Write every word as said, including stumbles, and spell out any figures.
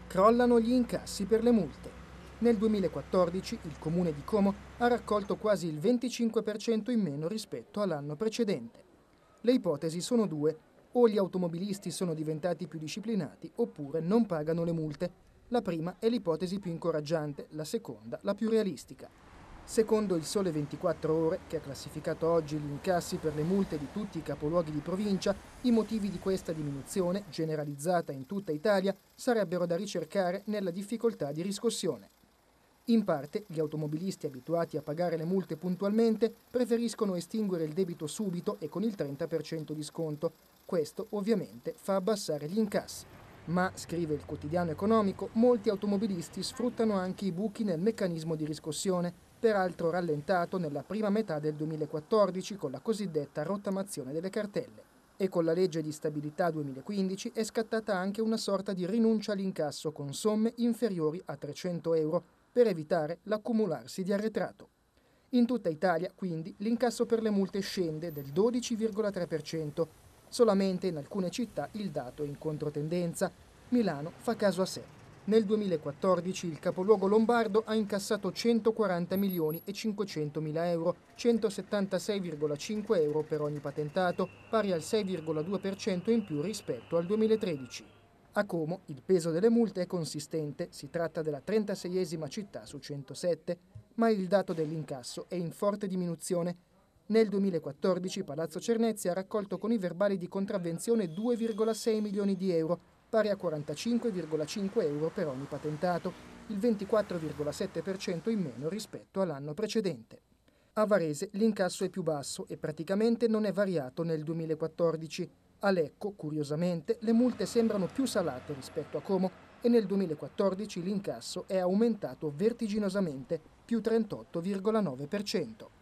Crollano gli incassi per le multe. Nel duemilaquattordici il comune di Como ha raccolto quasi il venticinque per cento in meno rispetto all'anno precedente. Le ipotesi sono due: o gli automobilisti sono diventati più disciplinati oppure non pagano le multe. La prima è l'ipotesi più incoraggiante, la seconda la più realistica. Secondo il Sole ventiquattro Ore, che ha classificato oggi gli incassi per le multe di tutti i capoluoghi di provincia, i motivi di questa diminuzione, generalizzata in tutta Italia, sarebbero da ricercare nella difficoltà di riscossione. In parte, gli automobilisti abituati a pagare le multe puntualmente preferiscono estinguere il debito subito e con il trenta per cento di sconto. Questo, ovviamente, fa abbassare gli incassi. Ma, scrive il quotidiano economico, molti automobilisti sfruttano anche i buchi nel meccanismo di riscossione, peraltro rallentato nella prima metà del duemilaquattordici con la cosiddetta rottamazione delle cartelle. E con la legge di stabilità duemilaquindici è scattata anche una sorta di rinuncia all'incasso con somme inferiori a trecento euro per evitare l'accumularsi di arretrato. In tutta Italia, quindi, l'incasso per le multe scende del dodici virgola tre per cento. Solamente in alcune città il dato è in controtendenza. Milano fa caso a sé. Nel duemilaquattordici il capoluogo lombardo ha incassato centoquaranta milioni e cinquecentomila euro, centosettantasei virgola cinque euro per ogni patentato, pari al sei virgola due per cento in più rispetto al duemilatredici. A Como il peso delle multe è consistente, si tratta della trentaseiesima città su centosette, ma il dato dell'incasso è in forte diminuzione. Nel duemilaquattordici Palazzo Cernezzi ha raccolto con i verbali di contravvenzione due virgola sei milioni di euro, pari a quarantacinque virgola cinque euro per ogni patentato, il ventiquattro virgola sette per cento in meno rispetto all'anno precedente. A Varese l'incasso è più basso e praticamente non è variato nel duemilaquattordici. A Lecco, curiosamente, le multe sembrano più salate rispetto a Como e nel duemilaquattordici l'incasso è aumentato vertiginosamente, più trentotto virgola nove per cento.